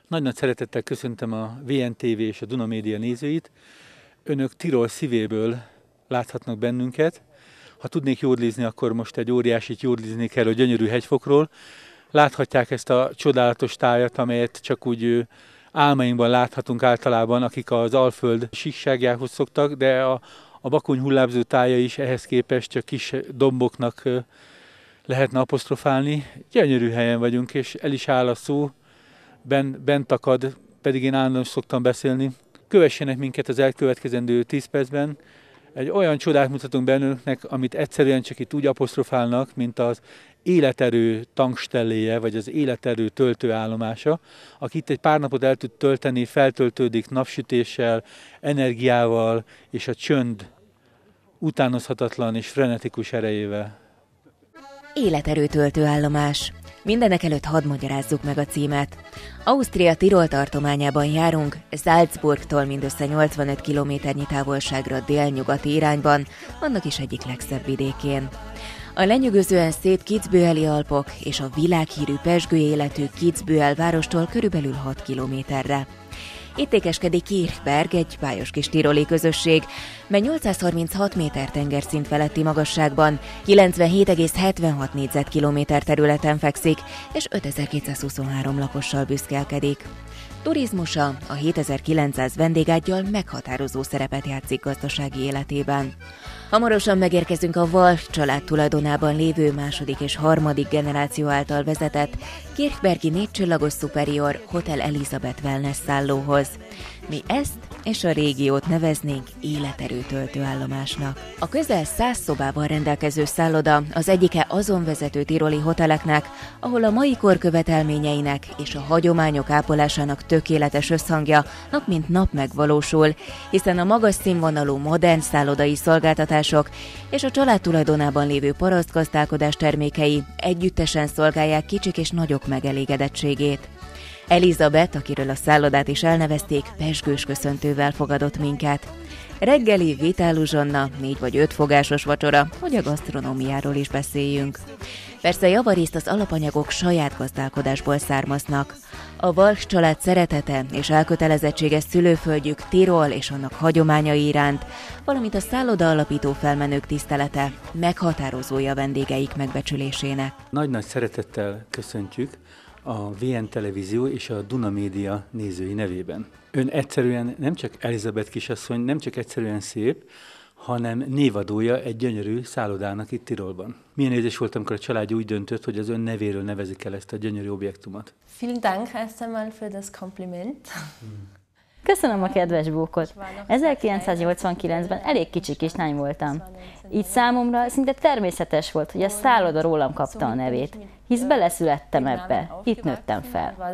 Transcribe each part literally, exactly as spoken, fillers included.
Nagy-nagy szeretettel köszöntöm a vé en té vé és a Duna Média nézőit. Önök Tirol szívéből láthatnak bennünket. Ha tudnék jódlizni, akkor most egy óriásit jódliznék el a gyönyörű hegyfokról. Láthatják ezt a csodálatos tájat, amelyet csak úgy álmainkban láthatunk általában, akik az Alföld síkságjához szoktak, de a, a Bakony hullámzó tája is ehhez képest csak kis domboknak lehetne apostrofálni. Gyönyörű helyen vagyunk, és el is áll a szó, ben, bent akad, pedig én állandóan szoktam beszélni. Kövessenek minket az elkövetkezendő tíz percben. Egy olyan csodát mutatunk bennüknek, amit egyszerűen csak itt úgy apostrofálnak, mint az életerő tankstelléje, vagy az életerő töltőállomása, aki itt egy pár napot el tud tölteni, feltöltődik napsütéssel, energiával és a csönd utánozhatatlan és frenetikus erejével. Életerő töltőállomás. Mindenekelőtt hadd magyarázzuk meg a címet. Ausztria Tirol tartományában járunk, Salzburgtól mindössze nyolcvanöt kilométernyi távolságra délnyugati irányban, annak is egyik legszebb vidékén. A lenyűgözően szép Kitzbüheli Alpok és a világhírű pezsgő életű Kitzbühel várostól körülbelül hat kilométerre. Itt ékeskedik Kirchberg, egy bájos kis tiroli közösség, mely nyolcszázharminchat méter tengerszint feletti magasságban, kilencvenhét egész hetvenhat négyzetkilométer területen fekszik, és ötezer-kétszázhuszonhárom lakossal büszkélkedik. Turizmusa a hétezer-kilencszáz vendégággyal meghatározó szerepet játszik gazdasági életében. Hamarosan megérkezünk a Walch család tulajdonában lévő második és harmadik generáció által vezetett Kirchbergi négycsillagos Superior Hotel Elizabeth Wellness szállóhoz. Mi ezt és a régiót neveznénk életerő töltőállomásnak. A közel száz szobával rendelkező szálloda az egyike azon vezető tiroli hoteleknek, ahol a mai kor követelményeinek és a hagyományok ápolásának tökéletes összhangja nap mint nap megvalósul, hiszen a magas színvonalú modern szállodai szolgáltatások és a család tulajdonában lévő parasztgazdálkodás termékei együttesen szolgálják kicsik és nagyok megelégedettségét. Elizabeth, akiről a szállodát is elnevezték, pezsgős köszöntővel fogadott minket. Reggeli, vitáluzsonna, négy vagy öt fogásos vacsora, hogy a gasztronómiáról is beszéljünk. Persze javarészt az alapanyagok saját gazdálkodásból származnak. A Walch család szeretete és elkötelezettsége szülőföldjük Tirol és annak hagyományai iránt, valamint a szálloda alapító felmenők tisztelete meghatározója vendégeik megbecsülésének. Nagy-nagy szeretettel köszöntjük a vé en Televízió és a Duna Média nézői nevében. Ön egyszerűen nem csak Elizabeth kisasszony, nem csak egyszerűen szép, hanem névadója egy gyönyörű szállodának itt Tirolban. Milyen érzés volt, amikor a család úgy döntött, hogy az ön nevéről nevezik el ezt a gyönyörű objektumot? Vielen Dank erst einmal für das Kompliment. Köszönöm a kedves bókot. ezerkilencszáznyolcvankilencben elég kicsi kislány voltam. Így számomra szinte természetes volt, hogy a szálloda rólam kapta a nevét, hisz beleszülettem ebbe, itt nőttem fel.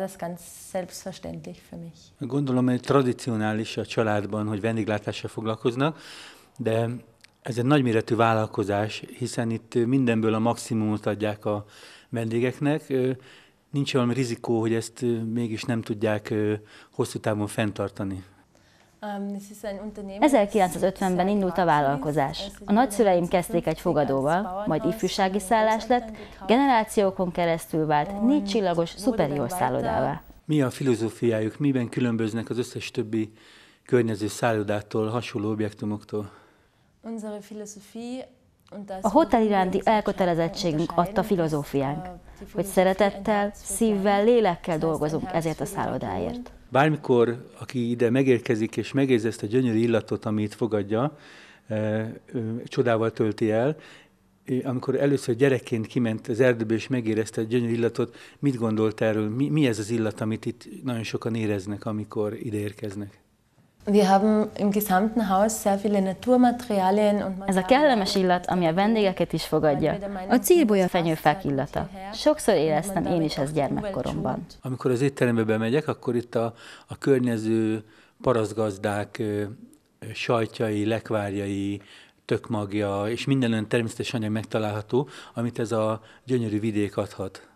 Gondolom, hogy tradicionális a családban, hogy vendéglátással foglalkoznak, de ez egy nagyméretű vállalkozás, hiszen itt mindenből a maximumot adják a vendégeknek. Nincs valami rizikó, hogy ezt mégis nem tudják hosszú távon fenntartani. ezerkilencszázötvenben indult a vállalkozás. A nagyszüleim kezdték egy fogadóval, majd ifjúsági szállás lett, generációkon keresztül vált négy csillagos Superior szállodává. Mi a filozófiájuk, miben különböznek az összes többi környező szállodától, hasonló objektumoktól? A hotel iránti elkötelezettségünk adta filozófiánk, hogy szeretettel, szívvel, lélekkel dolgozunk ezért a szállodáért. Bármikor, aki ide megérkezik és megérzi ezt a gyönyörű illatot, amit fogadja, csodával tölti el, amikor először gyerekként kiment az erdőbe és megérezte a gyönyörű illatot, mit gondolt erről? Mi, mi ez az illat, amit itt nagyon sokan éreznek, amikor ide érkeznek? Ez a kellemes illat, ami a vendégeket is fogadja, a círbolya fenyőfák illata. Sokszor éreztem én is ezt gyermekkoromban. Amikor az étterembe bemegyek, akkor itt a, a környező parasztgazdák sajtjai, lekvárjai, tökmagja és minden olyan természetes anyag megtalálható, amit ez a gyönyörű vidék adhat.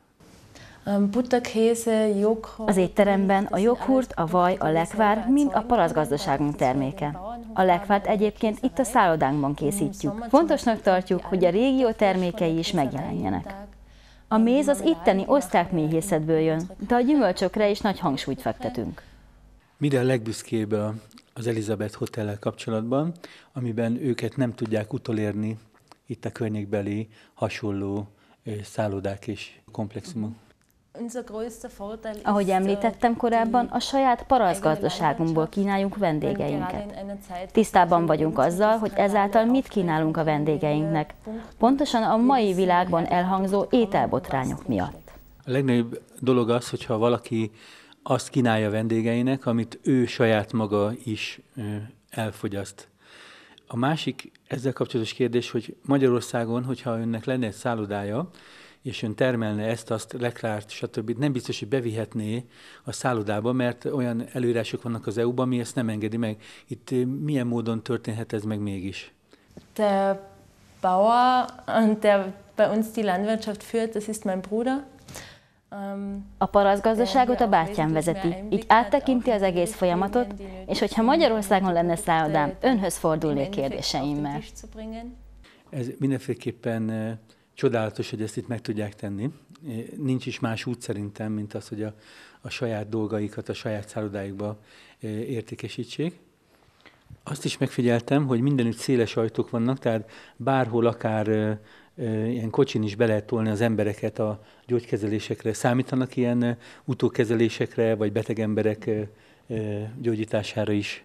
Az étteremben a joghurt, a vaj, a lekvár mind a parasztgazdaságunk terméke. A lekvárt egyébként itt a szállodánkban készítjük. Fontosnak tartjuk, hogy a régió termékei is megjelenjenek. A méz az itteni osztrák méhészetből jön, de a gyümölcsökre is nagy hangsúlyt fektetünk. Mire a legbüszkébb az Elizabeth Hotellel kapcsolatban, amiben őket nem tudják utolérni itt a környékbeli hasonló szállodák és komplexumok? Ahogy említettem korábban, a saját parasztgazdaságunkból kínáljuk vendégeinket. Tisztában vagyunk azzal, hogy ezáltal mit kínálunk a vendégeinknek, pontosan a mai világban elhangzó ételbotrányok miatt. A legnagyobb dolog az, hogyha valaki azt kínálja vendégeinek, amit ő saját maga is elfogyaszt. A másik ezzel kapcsolatos kérdés, hogy Magyarországon, hogyha önnek lenne egy szállodája, és ön termelne ezt, azt, leklárt, stb. Nem biztos, hogy bevihetné a szállodába, mert olyan előírások vannak az é u-ban, ami ezt nem engedi meg. Itt milyen módon történhet ez meg mégis? Der Bauer, der bei uns die Landwirtschaft führt, das ist mein Bruder. A parasztgazdaságot a bátyám vezeti, így áttekinti az egész folyamatot, és hogyha Magyarországon lenne szállodám, önhöz fordulnék kérdéseimmel. Ez mindenféleképpen csodálatos, hogy ezt itt meg tudják tenni. Nincs is más út szerintem, mint az, hogy a, a saját dolgaikat a saját szállodájukba értékesítsék. Azt is megfigyeltem, hogy mindenütt széles ajtók vannak, tehát bárhol akár ilyen kocsin is be lehet tolni az embereket a gyógykezelésekre. Számítanak ilyen utókezelésekre, vagy beteg emberek gyógyítására is?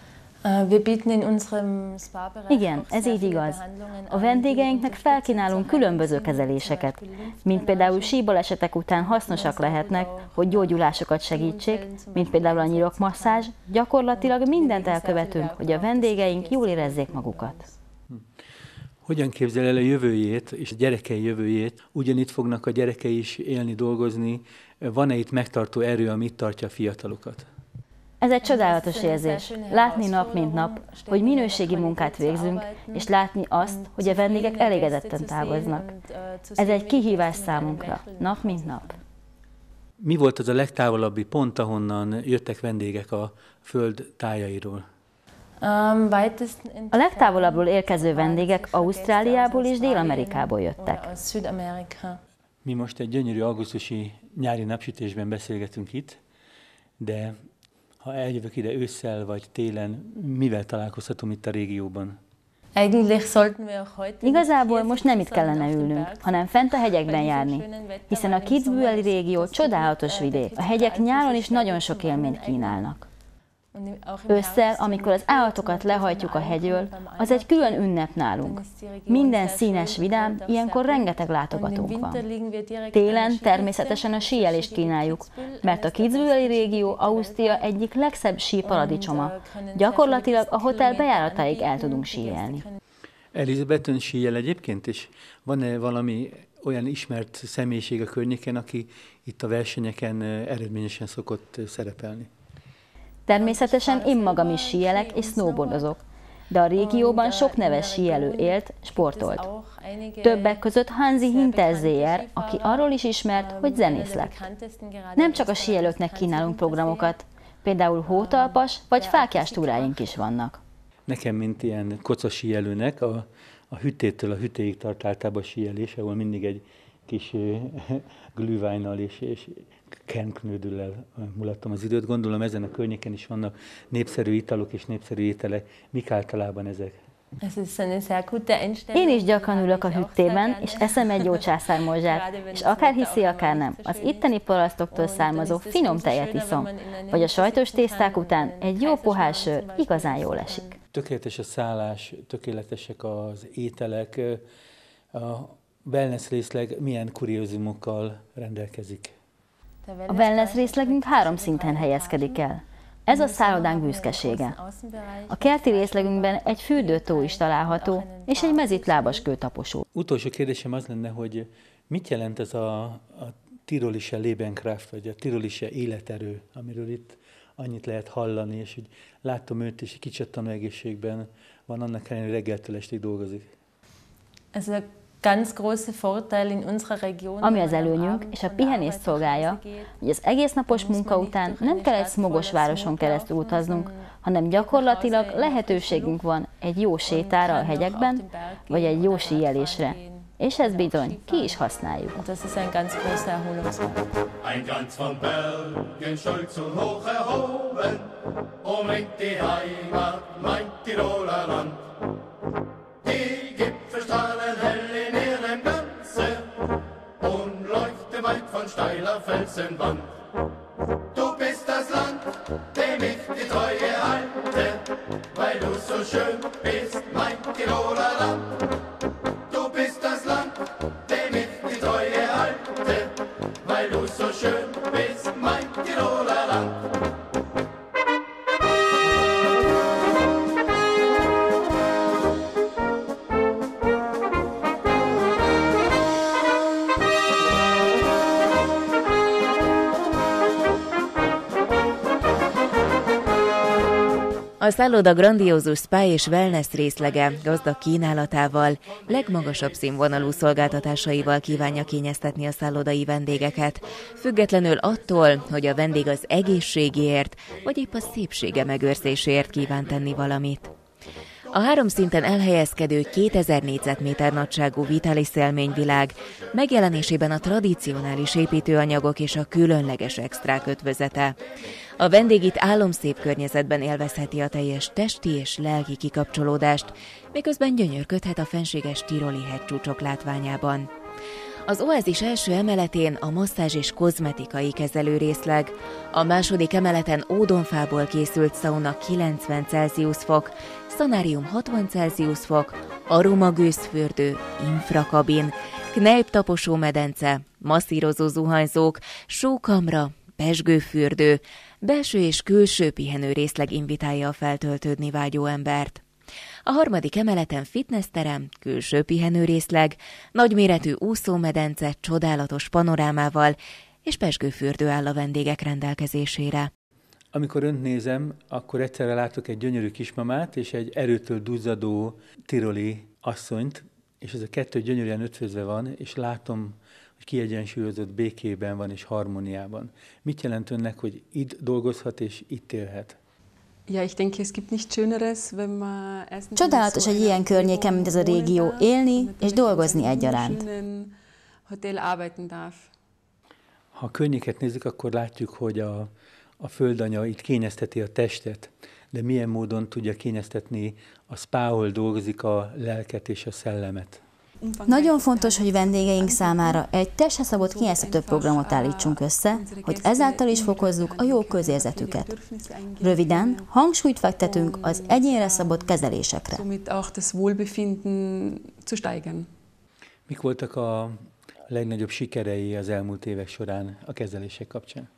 Igen, ez így igaz. A vendégeinknek felkínálunk különböző kezeléseket, mint például síbalesetek után hasznosak lehetnek, hogy gyógyulásokat segítsék, mint például a nyirokmasszázs, gyakorlatilag mindent elkövetünk, hogy a vendégeink jól érezzék magukat. Hogyan képzel el a jövőjét és a gyerekei jövőjét? Ugyanitt fognak a gyerekei is élni, dolgozni? Van-e itt megtartó erő, ami itt tartja a fiatalokat? Ez egy csodálatos érzés, látni nap mint nap, hogy minőségi munkát végzünk, és látni azt, hogy a vendégek elégedetten távoznak. Ez egy kihívás számunkra, nap mint nap. Mi volt az a legtávolabbi pont, ahonnan jöttek vendégek a föld tájairól? A legtávolabbról érkező vendégek Ausztráliából és Dél-Amerikából jöttek. Mi most egy gyönyörű augusztusi nyári napsütésben beszélgetünk itt, de ha eljövök ide ősszel vagy télen, mivel találkozhatom itt a régióban? Igazából most nem itt kellene ülnünk, hanem fent a hegyekben járni, hiszen a Kitzbüheli régió csodálatos vidék. A hegyek nyáron is nagyon sok élményt kínálnak. Ősszel, amikor az állatokat lehajtjuk a hegyről, az egy külön ünnep nálunk. Minden színes, vidám, ilyenkor rengeteg látogatónk van. Télen természetesen a síelést kínáljuk, mert a Kitzbüheli régió Ausztria egyik legszebb síparadicsoma. Gyakorlatilag a hotel bejáratáig el tudunk síelni. Elizabeth, ön síel egyébként, és van-e valami olyan ismert személyiség a környéken, aki itt a versenyeken eredményesen szokott szerepelni? Természetesen én magam is síelek és snowboardozok, de a régióban sok neves síelő élt, sportolt. Többek között Hansi Hinterseer, aki arról is ismert, hogy zenészlek. Nem csak a síelőknek kínálunk programokat, például hótalpas vagy fáklyás túráink is vannak. Nekem, mint ilyen koca síelőnek, a, a hüttétől a hüttéig tart általában a síelés, ahol mindig egy kis glühweinnal és, és kernknödüllel mulattam az időt. Gondolom ezen a környéken is vannak népszerű italok és népszerű ételek. Mik általában ezek? Én is gyakran ülök a hüttében, és eszem egy jó császármorzsát, és akár hiszi, akár nem, az itteni parasztoktól származó finom tejet iszom, vagy a sajtos tészták után egy jó pohár sör igazán jól esik. Tökéletes a szállás, tökéletesek az ételek. A wellness részleg milyen kuriózumokkal rendelkezik? A wellness részlegünk három szinten helyezkedik el. Ez a szállodánk büszkesége. A kerti részlegünkben egy fürdőtó is található, és egy mezitlábas kőtaposó. Utolsó kérdésem az lenne, hogy mit jelent ez a, a tirolische Lebenskraft, vagy a tirolische életerő, amiről itt annyit lehet hallani, és hogy láttam őt is, kicsattanó egészségben van, annak ellenére reggeltől estig dolgozik. Ez a ganz große Vorteil in unserer Region. Ami az előnyünk és a pihenést szolgálja, hogy az egész napos munka után nem kell egy szmogos városon keresztül utaznunk, hanem gyakorlatilag lehetőségünk van egy jó sétára a hegyekben, vagy egy jó síelésre. És ezt bizony ki is használjuk. Das ist ein ganz großer Erholungsort. Ein Glanz von Bergen, stolz und hoch erhoben, umringt die Heimat, mein Tiroler Land. Die Gipfel strahlen hell in ihrem Glanze und leuchten weit von steiler Felsenwand. Du bist das Land, dem ich die Treue halte, weil du so schön bist, mein Tiroler Land. Du bist das Land, dem ich die Treue halte, weil du so schön bist, mein Tiroler Land. A szálloda grandiózus spa és wellness részlege gazdag kínálatával, legmagasabb színvonalú szolgáltatásaival kívánja kényeztetni a szállodai vendégeket, függetlenül attól, hogy a vendég az egészségéért, vagy épp a szépsége megőrzéséért kíván tenni valamit. A három szinten elhelyezkedő kétezer négyzetméter nagyságú Vitalis élményvilág megjelenésében a tradicionális építőanyagok és a különleges extrák ötvözete. A vendég itt álomszép környezetben élvezheti a teljes testi és lelki kikapcsolódást, miközben gyönyörködhet a fenséges tiroli hegycsúcsok látványában. Az oázis első emeletén a masszázs és kozmetikai kezelő részleg, a második emeleten ódonfából készült szauna kilencven Celsius fok, szanárium hatvan Celsius fok, aromagőzfürdő, infrakabin, kneipp-taposó medence, masszírozó zuhanyzók, sókamra, pezsgőfürdő, belső és külső pihenő részleg invitálja a feltöltődni vágyó embert. A harmadik emeleten fitnessterem, külső pihenő részleg, nagyméretű úszómedence csodálatos panorámával és pezsgőfürdő áll a vendégek rendelkezésére. Amikor önt nézem, akkor egyszerre látok egy gyönyörű kismamát és egy erőtől duzzadó tiroli asszonyt, és ez a kettő gyönyörűen ötvözve van, és látom, hogy kiegyensúlyozott békében van és harmóniában. Mit jelent önnek, hogy itt dolgozhat és itt élhet? Csodálatos egy ilyen környéken, mint ez a régió, élni és dolgozni egyaránt. Ha a környéket nézzük, akkor látjuk, hogy a, a földanya itt kényezteti a testet, de milyen módon tudja kényeztetni a spa, ahol dolgozik a lelket és a szellemet. Nagyon fontos, hogy vendégeink számára egy testre szabott kényeztető programot állítsunk össze, hogy ezáltal is fokozzuk a jó közérzetüket. Röviden, hangsúlyt fektetünk az egyénre szabott kezelésekre. Mik voltak a legnagyobb sikerei az elmúlt évek során a kezelések kapcsán?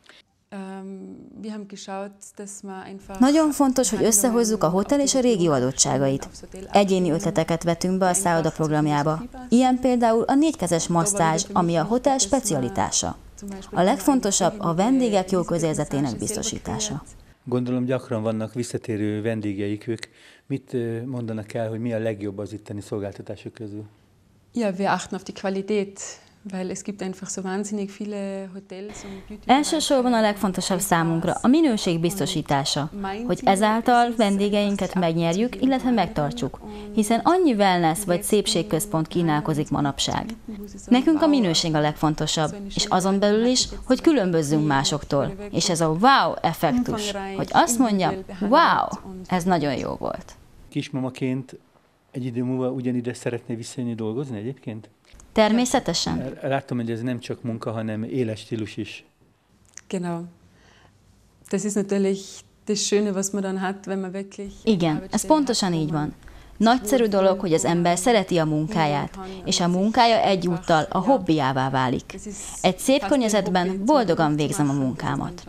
Nagyon fontos, hogy összehozzuk a hotel és a régió adottságait. Egyéni ötleteket vetünk be a szálloda programjába. Ilyen például a négykezes masszázs, ami a hotel specialitása. A legfontosabb a vendégek jó közérzetének biztosítása. Gondolom gyakran vannak visszatérő vendégeik, ők mit mondanak el, hogy mi a legjobb az itteni szolgáltatások közül? Ja, wir achten auf die Qualität. Weil es gibt einfach so wahnsinnig viele Hotels und Beauty. Elsősorban a legfontosabb számunkra a minőség biztosítása, hogy ezáltal vendégeinket megnyerjük, illetve megtartsuk, hiszen annyi wellness vagy szépségközpont kínálkozik manapság. Nekünk a minőség a legfontosabb, és azon belül is, hogy különbözzünk másoktól, és ez a wow effektus, hogy azt mondjam, wow, ez nagyon jó volt. Kismamaként egy idő múlva ugyanide szeretné visszajönni dolgozni egyébként? Természetesen. Látom, hogy ez nem csak munka, hanem életstílus is. Genau. Das ist natürlich das Schöne, was man dann hat, wenn man wirklich... Igen, ez pontosan így van. Nagyszerű dolog, hogy az ember szereti a munkáját, és a munkája egyúttal a hobbiává válik. Egy szép környezetben boldogan végzem a munkámat.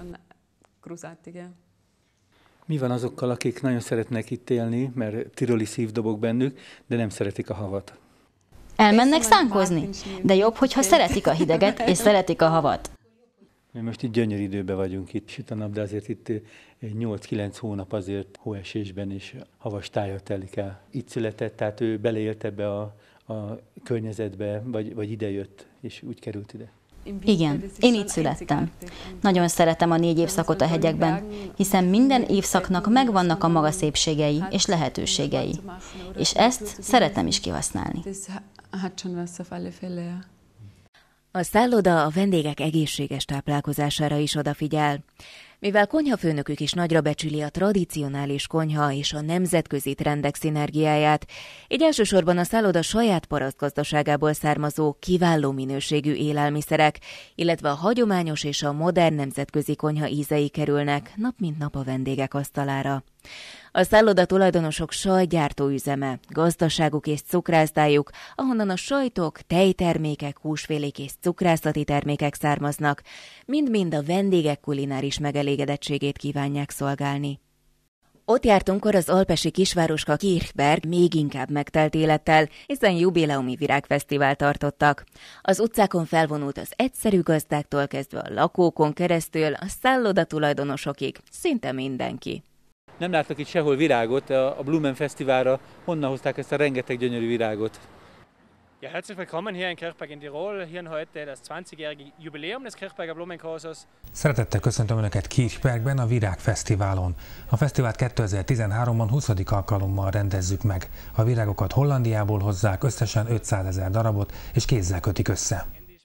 Mi van azokkal, akik nagyon szeretnek itt élni, mert tiroli szív dobog bennük, de nem szeretik a havat? Elmennek szánkozni, de jobb, hogyha szeretik a hideget és szeretik a havat. Mi most itt gyönyörű időben vagyunk, itt süt a nap, de azért itt nyolc-kilenc hónap azért hóesésben és havas tájjal telik el. Itt született, tehát ő beleélt ebbe a, a környezetbe, vagy, vagy idejött, és úgy került ide. Igen, én így születtem. Nagyon szeretem a négy évszakot a hegyekben, hiszen minden évszaknak megvannak a maga szépségei és lehetőségei. És ezt szeretem is kihasználni. A szálloda a vendégek egészséges táplálkozására is odafigyel. Mivel konyhafőnökük is nagyra becsüli a tradicionális konyha és a nemzetközi trendek szinergiáját, így elsősorban a szálloda saját parasztgazdaságából származó kiváló minőségű élelmiszerek, illetve a hagyományos és a modern nemzetközi konyha ízei kerülnek nap mint nap a vendégek asztalára. A szálloda tulajdonosok sajtgyártóüzeme, gazdaságuk és cukrászdájuk, ahonnan a sajtok, tejtermékek, húsfélék és cukrászati termékek származnak, mind-mind a vendégek kulináris megelégedettségét kívánják szolgálni. Ott jártunkkor az alpesi kisvároska Kirchberg még inkább megtelt élettel, hiszen jubileumi virágfesztivál tartottak. Az utcákon felvonult az egyszerű gazdáktól kezdve a lakókon keresztül a szálloda tulajdonosokig szinte mindenki. Nem látnak itt sehol virágot, a Blumen Fesztiválra honnan hozták ezt a rengeteg gyönyörű virágot? Ja, herzlich willkommen hier in Kirchberg in Tirol. Hier heute das zwanzigjährige Jubiläum des Kirchberger Blumenkurses. Szeretettel köszöntöm Önöket Kirchbergben, a Virágfesztiválon. A fesztivált kétezer-tizenháromban huszadik alkalommal rendezzük meg. A virágokat Hollandiából hozzák, összesen ötszázezer darabot, és kézzel kötik össze.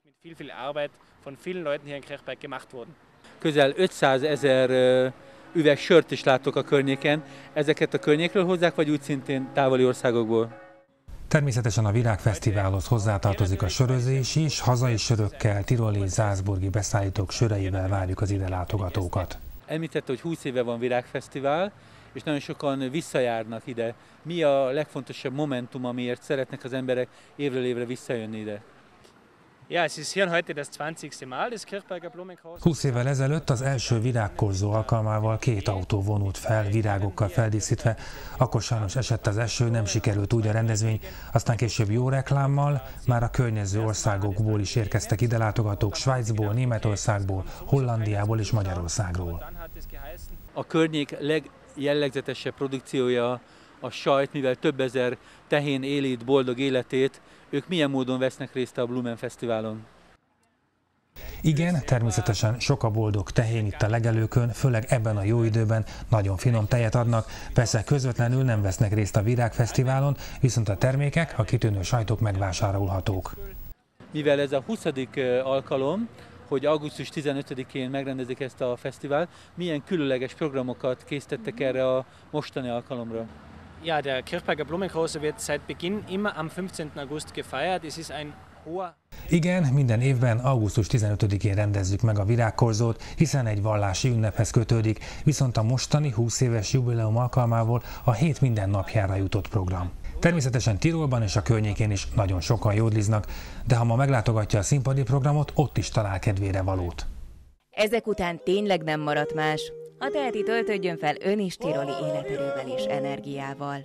Közel ötszázezer üveg sört is látok a környéken. Ezeket a környékről hozzák, vagy úgy szintén távoli országokból? Természetesen a Virágfesztiválhoz hozzátartozik a sörözés is, hazai sörökkel, tiroli és salzburgi beszállítók söreivel várjuk az ide látogatókat. Említette, hogy húsz éve van Virágfesztivál, és nagyon sokan visszajárnak ide. Mi a legfontosabb momentum, amiért szeretnek az emberek évről évre visszajönni ide? Ja, es ist hier heute das zwanzigste Mal des Kirchberger Blumenkurses. húsz évvel ezelőtt az első virágkorzó alkalmával két autó vonult fel, virágokkal feldíszítve. Akkor sajnos esett az eső, nem sikerült úgy a rendezvény, aztán később jó reklámmal már a környező országokból is érkeztek ide látogatók, Svájcból, Németországból, Hollandiából és Magyarországról. A környék legjellegzetesebb produkciója a sajt, mivel több ezer tehén éli itt boldog életét. Ők milyen módon vesznek részt a Blumen Fesztiválon? Igen, természetesen sok a boldog tehén itt a legelőkön, főleg ebben a jó időben nagyon finom tejet adnak. Persze közvetlenül nem vesznek részt a Virágfesztiválon, viszont a termékek, a kitűnő sajtok megvásárolhatók. Mivel ez a huszadik alkalom, hogy augusztus tizenötödikén megrendezik ezt a fesztivált, milyen különleges programokat készítettek erre a mostani alkalomra? Ja, der Kirchberger Blumenkurse wird seit Beginn immer am fünfzehnten August gefeiert. Es ist ein hoher... Igen, minden évben augusztus tizenötödikén rendezzük meg a virágkorzót, hiszen egy vallási ünnephez kötődik, viszont a mostani húsz éves jubileum alkalmából a hét minden napjára jutott program. Természetesen Tirolban és a környékén is nagyon sokan jódliznak, de ha ma meglátogatja a színpadi programot, ott is talál kedvére valót. Ezek után tényleg nem maradt más. Ha teheti, töltődjön fel ön is tiroli életerővel és energiával.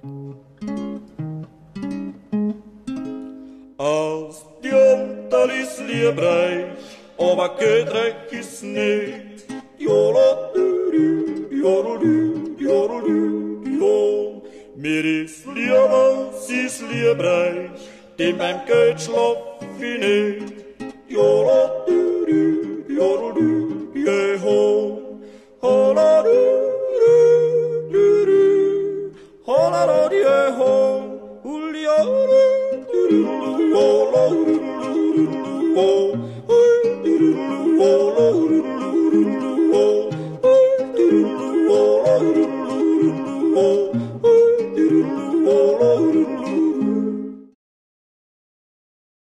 Aus Diontal is liebreich, aber Gödreich is nicht. Jolodü, jolodü, jolodü, jol. Mir is lieber, sie is liebreich, dem beim Geld schlaff ich nicht. Jolodü, jolodü, jeho. Hola du du du hola la die ho ulia du du hola du du ho hola du du ho